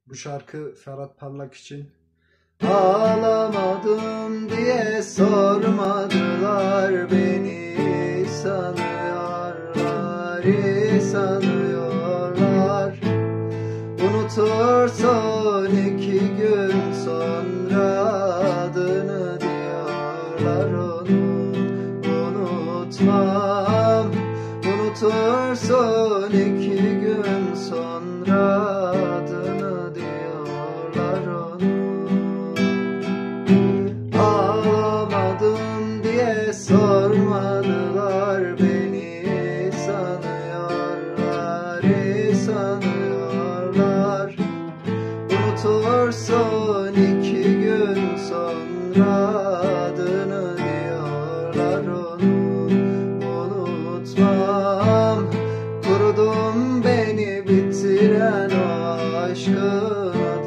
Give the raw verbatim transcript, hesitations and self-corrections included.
Bu şarkı Ferhat Parlak için. Ağlamadım diye sormadılar, beni sanıyorlar, iyi sanıyorlar. Unutursun iki gün sonra adını diyorlar, onu unutmam. Unutursun iki gün sonra adını diyorlar, onu. Ağlamadım diye sormadılar, beni sanıyorlar, iyi sanıyorlar. Unutursun iki gün sonra adını diyorlar, onu unutmam. Kurudum beni bitiren o aşkın